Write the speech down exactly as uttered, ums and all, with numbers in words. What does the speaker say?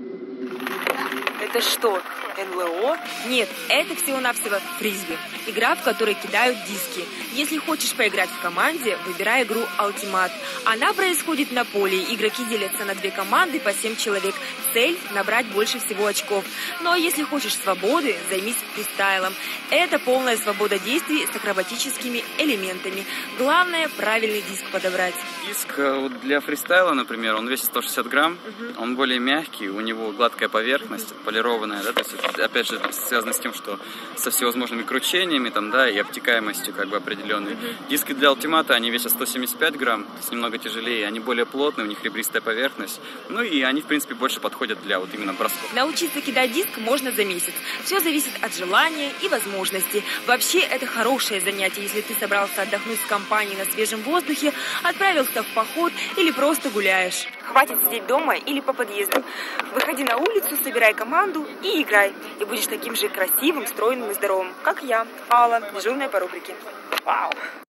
Это что, эн эл о? Нет, это всего-навсего фрисби. Игра, в которой кидают диски. Если хочешь поиграть в команде, выбирай игру Ultimate. Она происходит на поле. Игроки делятся на две команды по семь человек. Цель – набрать больше всего очков. Но если хочешь свободы, займись фристайлом. Это полная свобода действий с акробатическими элементами. Главное – правильный диск подобрать. Диск вот для фристайла, например, он весит сто шестьдесят грамм. Угу. Он более мягкий, у него гладкая поверхность, угу. полированная. Да, то есть, опять же, связано с тем, что со всевозможными кручениями там, да, и обтекаемостью как бы определенной. Mm-hmm. Диски для ультимата, они весят сто семьдесят пять грамм, то есть немного тяжелее, они более плотные, у них ребристая поверхность. Ну и они, в принципе, больше подходят для вот именно бросков. Научиться кидать диск можно за месяц. Все зависит от желания и возможностей. Вообще, это хорошее занятие, если ты собрался отдохнуть с компанией на свежем воздухе, отправился в поход или просто гуляешь. Хватит сидеть дома или по подъездам. Выходи на улицу, собирай команду и играй. И будешь таким же красивым, стройным и здоровым, как я, Алла, дежурная по рубрике. Вау!